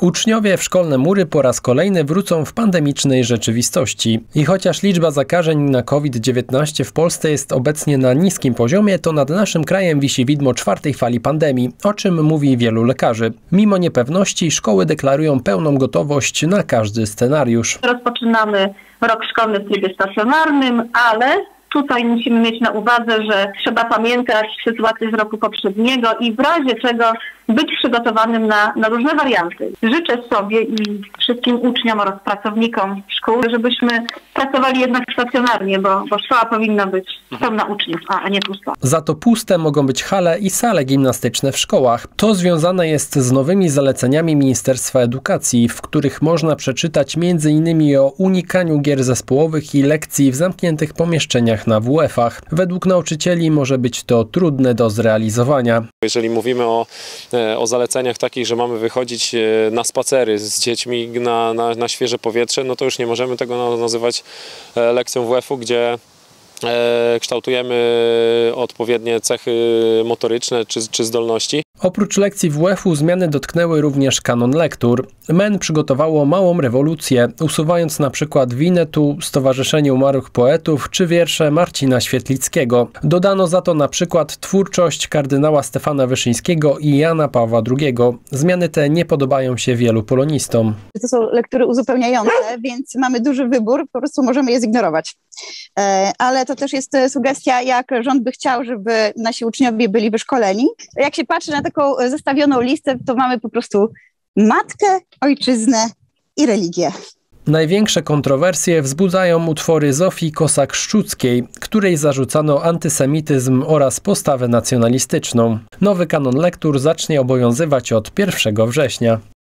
Uczniowie w szkolne mury po raz kolejny wrócą w pandemicznej rzeczywistości. I chociaż liczba zakażeń na COVID-19 w Polsce jest obecnie na niskim poziomie, to nad naszym krajem wisi widmo czwartej fali pandemii, o czym mówi wielu lekarzy. Mimo niepewności szkoły deklarują pełną gotowość na każdy scenariusz. Rozpoczynamy rok szkolny w trybie stacjonarnym, ale tutaj musimy mieć na uwadze, że trzeba pamiętać sytuację z roku poprzedniego i w razie czego być przygotowanym na różne warianty. Życzę sobie i wszystkim uczniom oraz pracownikom szkół, żebyśmy pracowali jednak stacjonarnie, bo szkoła powinna być pełna uczniów, a nie pusta. Za to puste mogą być hale i sale gimnastyczne w szkołach. To związane jest z nowymi zaleceniami Ministerstwa Edukacji, w których można przeczytać m.in. o unikaniu gier zespołowych i lekcji w zamkniętych pomieszczeniach na WF-ach. Według nauczycieli może być to trudne do zrealizowania. Jeżeli mówimy o zaleceniach takich, że mamy wychodzić na spacery z dziećmi na świeże powietrze, no to już nie możemy tego nazywać lekcją WF-u, gdzie kształtujemy odpowiednie cechy motoryczne czy zdolności. Oprócz lekcji WF-u zmiany dotknęły również kanon lektur. MEN przygotowało małą rewolucję, usuwając na przykład Winetu, Stowarzyszenie Umarłych Poetów czy wiersze Marcina Świetlickiego. Dodano za to na przykład twórczość kardynała Stefana Wyszyńskiego i Jana Pawła II. Zmiany te nie podobają się wielu polonistom. To są lektury uzupełniające, więc mamy duży wybór, po prostu możemy je zignorować. Ale to też jest sugestia, jak rząd by chciał, żeby nasi uczniowie byli wyszkoleni. Jak się patrzy na taką zestawioną listę, to mamy po prostu matkę, ojczyznę i religię. Największe kontrowersje wzbudzają utwory Zofii Kosak-Szczuckiej, której zarzucano antysemityzm oraz postawę nacjonalistyczną. Nowy kanon lektur zacznie obowiązywać od 1 września.